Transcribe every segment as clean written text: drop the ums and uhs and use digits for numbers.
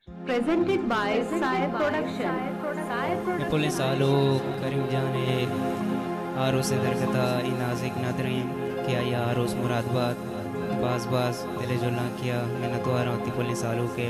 Presented by Sai Production. Police आलो करीम जाने आरो से दरगता इन नाजिक नदरीम किया या आरोस मुरादबाद बाज बाज दिले जुल्ला किया मैंने तो आ रहा हूँ पुलिस आलो के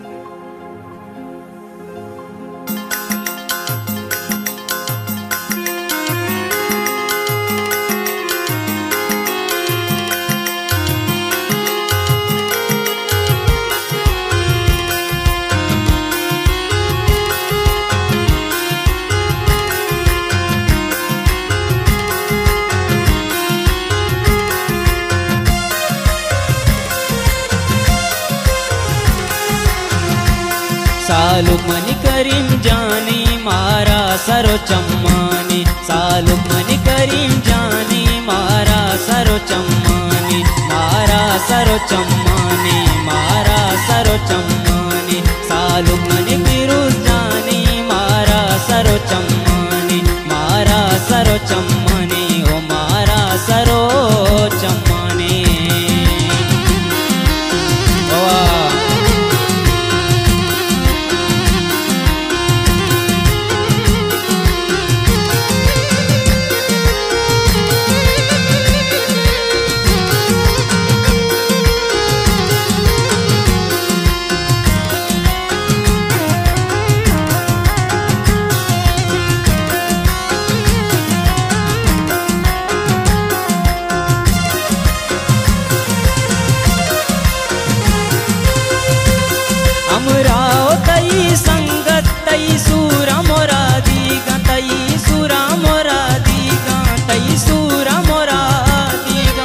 सालुक मनी करीम जानी मारा सरो चम्मानी सालुक मनी करीम जानी मारा सरो चम्मानी मारा सरो चम्मानी मारा सरो चम्मानी सालुक मनी फिरोज जानी मारा सरो चम्मानी मारा सरो चम्मानी ओ मारा सरो चम्मानी अमराओ तई संगत तई सूरा मोरा दीगा तई सूरा मोरा दीगा तई सूरा मोरा दीगा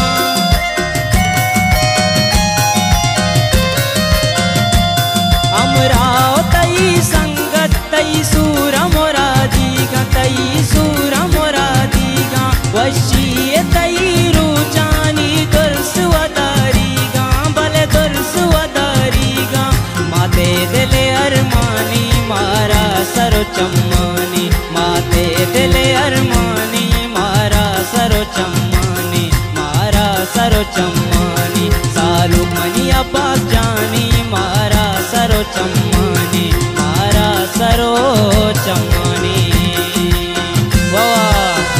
अमराओ तई संगत तई सूरा मोरा दीगा तई सूरा मोरा दीगा वशी तई रुचानी दुर्स वदारीगा भले दुर्स वदारीगा माते दिले अरमानी मारा सरो चम्मानी माते दिले अरमानी मारा सरो चम्मानी मारा सरो चम्मानी सालू मनी अब्बास जानी मारा सरो चम्मानी मारा सरो चम्मानी वाह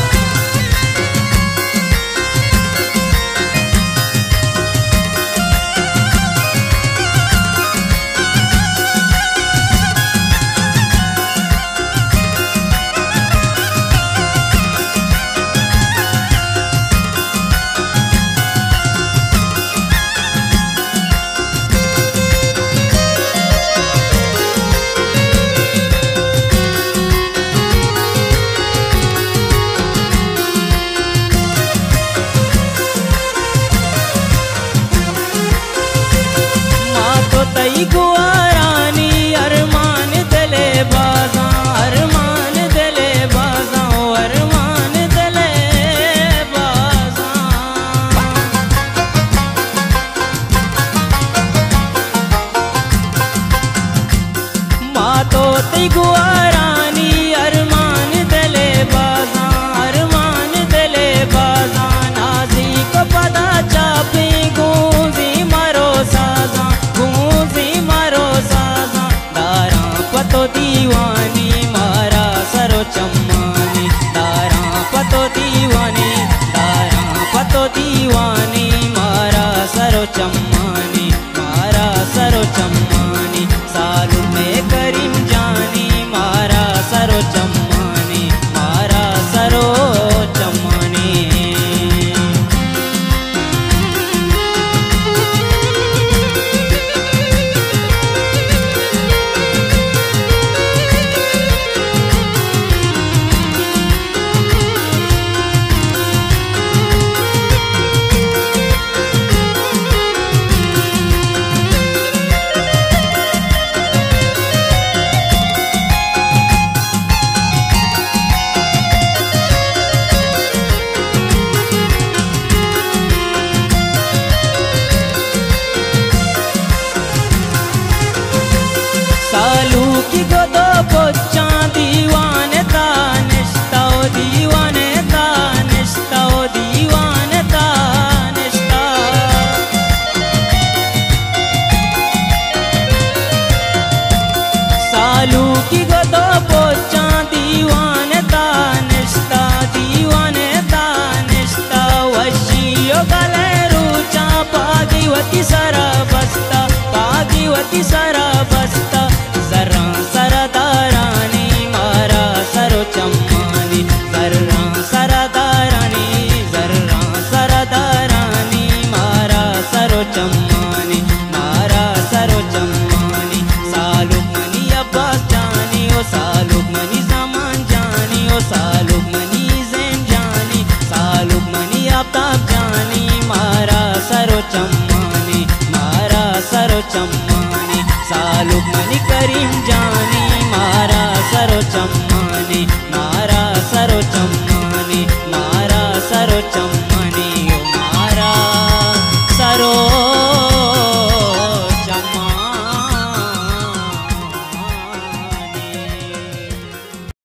तई गुआरानी अरमान दिले बाजा अरमान दिले बाजा अरमान दिले बाजा माँ तो तई गुआरानी अरमान दिले बाजा अरमान दिले बाजा नाजी को पता चापी गूंजी मारो साजा पतो दीवानी मारा सरो चम्मानी दारा पतो दीवानी दारा पतो दीवानी मारा सरो चम्मानी मारा सरो चम्मानी सालू में करीम जानी मारा सरो चम्मानी मारा सरो चम्मानी की सारा बस्ता जरा सरदारानी मारा सरो चम्मानी जरा सरदारानी जरा सरदारानी मारा सरो चम्मानी मारा सरो चम्मानी सालुक मनी अब्बास जानी ओ सालुक मनी जमान जानी ओ सालुक मनी जैन जानी सालुक मनी आफ्ताब जानी मारा सरो चम्मानी मारा सरो चम्मानी सालुक मनी करीम जानी मारा सरो चम्मानी